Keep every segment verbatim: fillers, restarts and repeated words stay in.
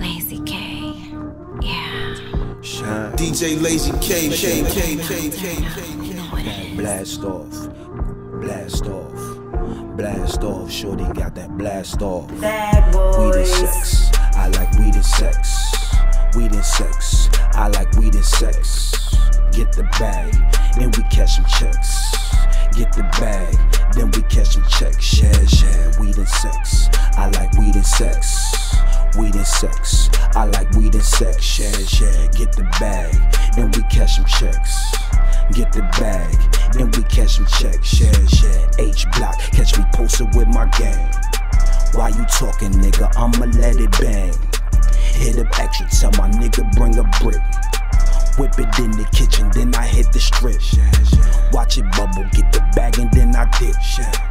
Lazy K, yeah. Shine. D J Lazy K, K, K, K, K, K. You know what it is. Blast off, blast off, blast off. Shorty got that blast off. Bad Weed and boys. sex, I like weed and sex. Weed and sex, I like weed and sex. Get the bag, then we catch some checks. Get the bag, then we catch some checks. Share, share, weed and sex, I like weed and sex. Weed and sex, I like weed and sex. Share, share, get the bag, then we catch some checks. Get the bag, then we catch some checks. Share, share, H block, catch me posted with my gang. Why you talking, nigga? I'ma let it bang. Hit up extra, tell my nigga bring a brick. Whip it in the kitchen, then I hit the strip. Watch it bubble, get the bag and then I dip.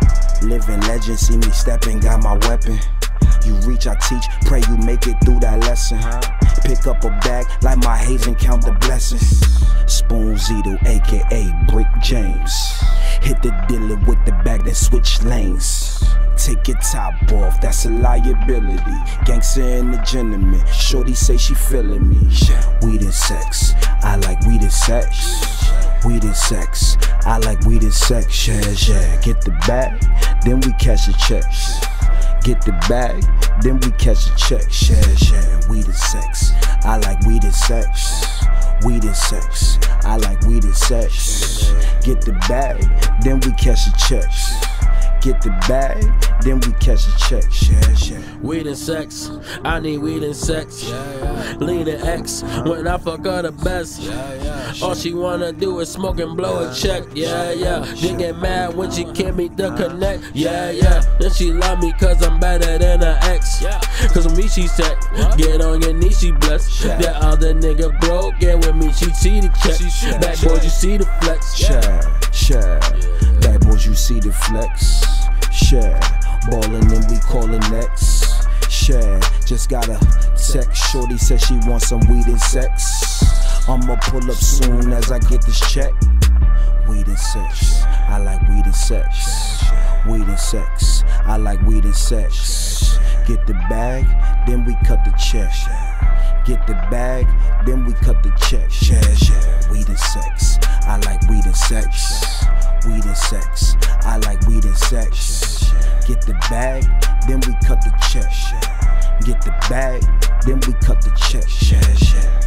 Living legend, see me stepping, got my weapon. You reach, I teach, pray you make it through that lesson. Pick up a bag, like my haze and count the blessings. Spoon Zito, aka Brick James. Hit the dealer with the bag that switch lanes. Take your top off, that's a liability. Gangster and a gentleman, shorty say she feeling me. Weed and sex, I like weed and sex. Weed and sex, I like weed and sex. Share, share, get the bag, then we catch the checks. Get the bag, then we catch the check. Share, share, weed and sex, I like weed and sex. Weed and sex, I like weed and sex. Get the bag, then we catch the checks. Get the bag, then we catch the check. Share, share. Weed and sex, I need weed and sex. Lean and X, when I fuck her the best. All she wanna do is smoke and blow a check. Yeah, yeah. Then get mad when she can't meet the connect. Yeah, yeah. Then she love me cause I'm better than her ex. Cause with me she said, get on your knees, she blessed. That other nigga broke, get with me, she see the check. Bad boys, you see the flex. Share, share. Bad boys, you see the flex. Share, ballin' and we callin' next. Share, just got a text. Shorty said she wants some weed and sex. I'ma pull up soon as I get this check. Weed and sex, I like weed and sex. Weed and sex, I like weed and sex. Get the bag, then we cut the check. Get the bag, then we cut the check. Share, share, weed and sex, I like weed and sex. Weed and sex, I like weed and sex. Get the bag, then we cut the check. Get the bag, then we cut the check. Share, share.